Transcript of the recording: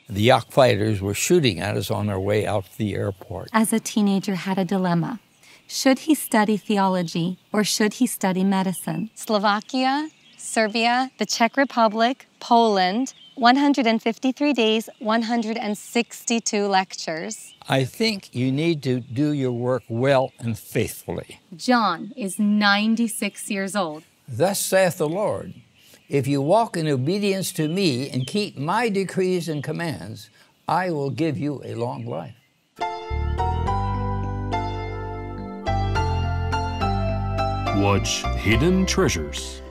The Yak fighters were shooting at us on our way out to the airport. As a teenager, had a dilemma. Should he study theology or should he study medicine? Slovakia, Serbia, the Czech Republic, Poland, 153 days, 162 lectures. I think you need to do your work well and faithfully. John is 96 years old. Thus saith the Lord, if you walk in obedience to me and keep my decrees and commands, I will give you a long life. Watch Hidden Treasures